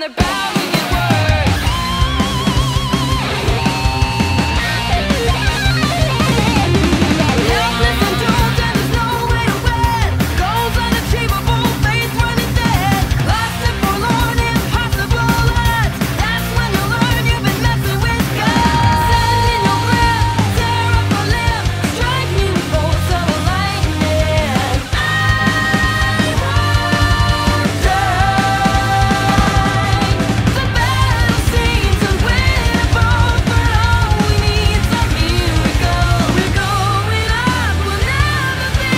about to get worse. Helpless and doomed and there's no way to win. Goals unachievable, faith running dead. Lost and forlorn, impossible odds. That's when you learn you've been messing with God. Sand in your breath, tear up a limb, strike me with bolts of lightning. I won't die. The battle seems unwinnable, but all we need's a miracle. We're going up, we'll never be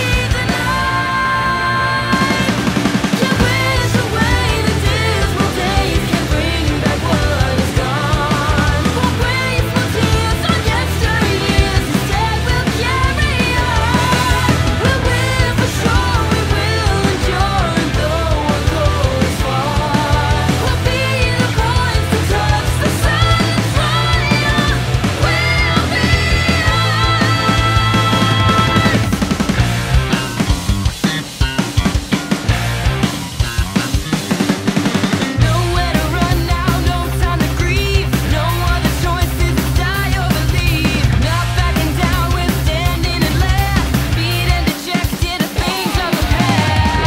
denied. Can't wish away the dismal days, can't bring back what is gone. Won't waste my tears on yesteryears, instead we'll carry on. We'll win for sure, we will endure, and though our goal is far, we'll be the coins to touch the sun and triumph. We'll be nowhere to run now, no time to grieve. No other choices, it's die or believe. Not backing down, we're standing and laugh. Beat and dejected of things of the past.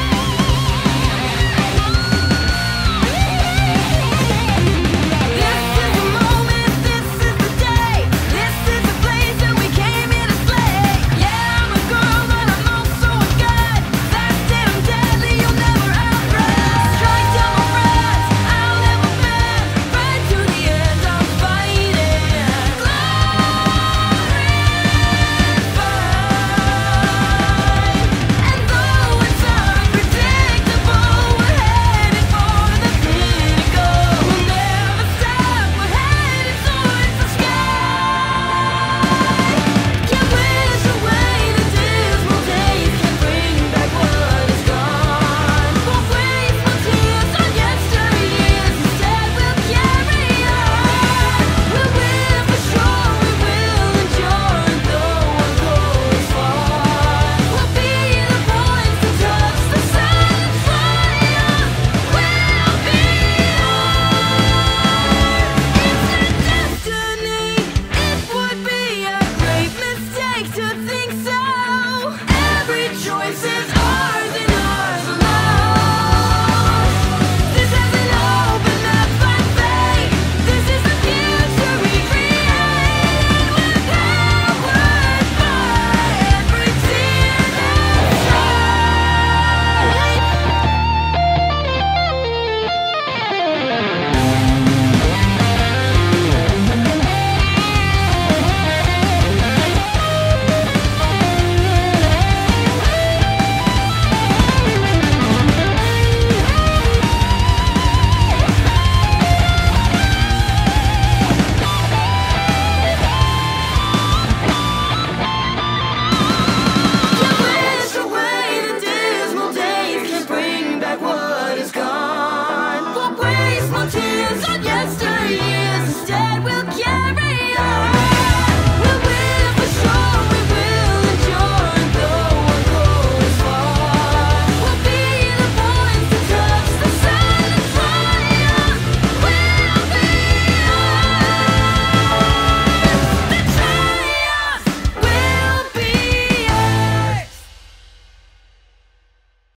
This is the moment, this is the day. This is the place that we came here to slay. Yeah, I'm a girl, but I'm also a guy. Fasted, I'm deadly, you'll never outrun. Strike down my friends, I'll never bend. Right to the end, I'm fighting. Glorified. And though it's unpredictable, we're headed for the pinnacle. We'll never stop, we're headed towards the sky. Can't wish away the dismal days, can't bring back what is gone. Won't waste my tears on yesteryears, instead we'll carry on. We'll win for sure, we will endure, and though our goal is far, we'll be the points to touch the sun and triumph. We'll be It's our destiny. It would be a great mistake to think so. Every choice is ours and ours alone. This hasn't all been left by fate. This is the future we create. We're powered by every tear that's Can't wish away the dismal days, can't bring back what is gone. Won't waste my tears on